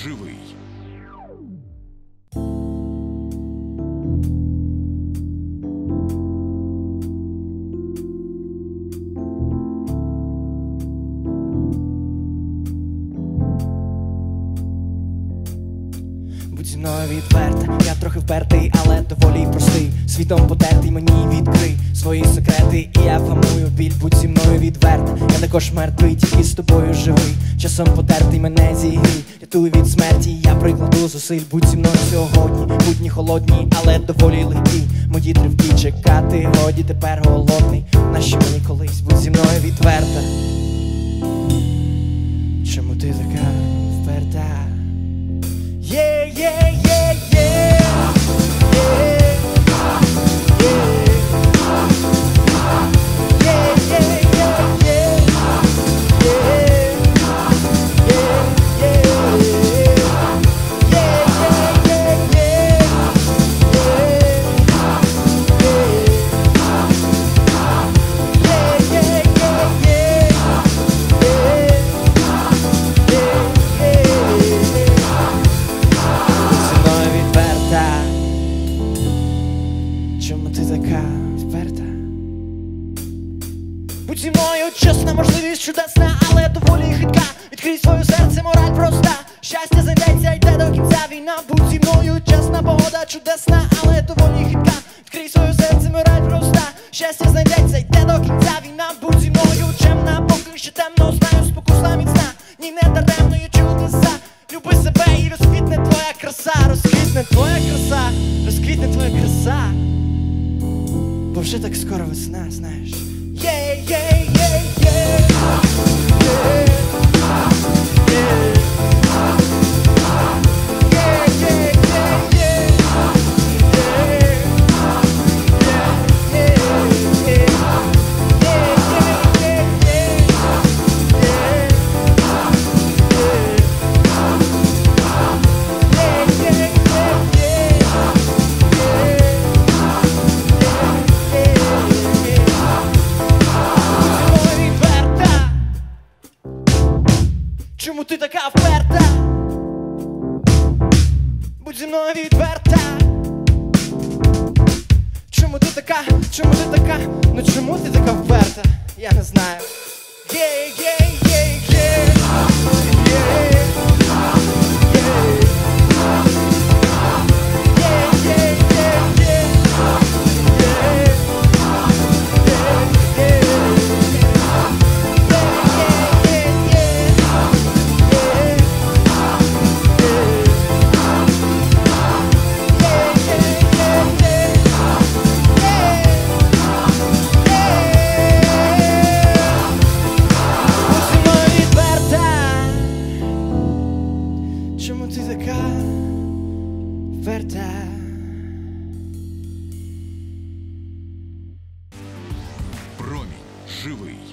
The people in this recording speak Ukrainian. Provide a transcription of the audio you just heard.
живий. Будь зі мною відверта, я трохи впертий, але доволі простий. Світом потертий, мені відкрий свої секрети, і я вгамую біль. Будь зі мною відверта, я також мертвий, тільки з тобою живий. Часом потертий, мене зігрій, рятуй від смерті, я прикладу зусиль. Будь зі мною сьогодні, будні холодні, але доволі легкі. Мої тривки чекати, годі тепер голодний. Нащо мені колись, будь зі мною відверта. Чому ти така вперта? Yeah, yeah, yeah, yeah, yeah. Чому ти така вперта? Будь зі мною чесна, можливість чудесна, але доволі хитка. Відкрий своє серце, мораль проста. Щастя знайдеться, йде до кінця війна. Будь зі мною чесна, погода чудесна, але доволі хитка. Відкрий своє серце, мораль проста. Щастя знайдеться, йде до кінця війна. Будь зі мною чемна, поки ще темно, знаю, спокусна міцна. Ні, не даремно є чудеса. Люби себе і розквітне твоя краса. Розквітне твоя краса, розквітне твоя краса. Бо вже так скоро весна, знаєш. Yeah, yeah, yeah, yeah. Yeah. Yeah. Чому ти така вперта? Будь зі мною відверта. Чому ти така, ну чому ти така вперта? Я не знаю. Yeah, yeah, yeah, yeah. Yeah. Чому ти така вперта? Промінь живий.